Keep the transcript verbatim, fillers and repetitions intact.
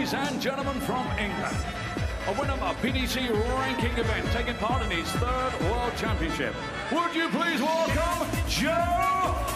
ladies and gentlemen from England, a winner of a P D C ranking event, taking part in his third World Championship. Would you please welcome Joe